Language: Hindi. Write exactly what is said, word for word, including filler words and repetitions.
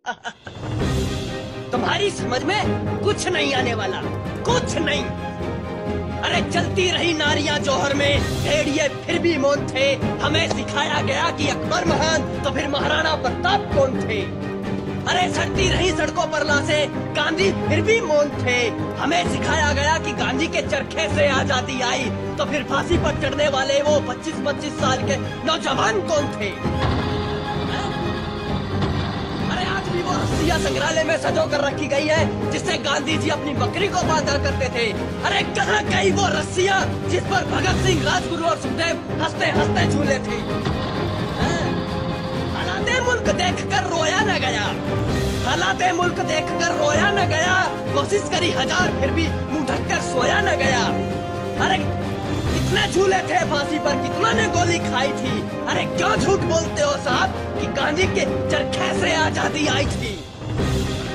तुम्हारी समझ में कुछ नहीं आने वाला, कुछ नहीं। अरे चलती रही नारियां जौहर में, भेड़िए फिर भी मौन थे। हमें सिखाया गया कि अकबर महान, तो फिर महाराणा प्रताप कौन थे। अरे सड़ती रही सड़कों पर लाशें, गांधी फिर भी मौन थे। हमें सिखाया गया कि गांधी के चरखे से आजादी आई, तो फिर फांसी पर चढ़ने वाले वो पच्चीस पच्चीस साल के नौजवान कौन थे। वो रस्सियां संग्रहालय में सजो कर रखी गई है, जिससे गांधी जी अपनी बकरी को बांधा करते थे। अरे कहाँ गई वो रस्सियां जिस पर भगत सिंह, राजगुरु और सुखदेव हंसते हंसते झूले थे। हालाते मुल्क देखकर रोया न गया, हालाते मुल्क देखकर रोया न गया। कोशिश करी हजार फिर भी मुंह ढककर सोया न गया। अरे कितने झूले थे फांसी पर, कितना ने गोली खाई थी। अरे क्यों झूठ बोलते हो साहब कि गांधी के चरखे से आजादी आई थी।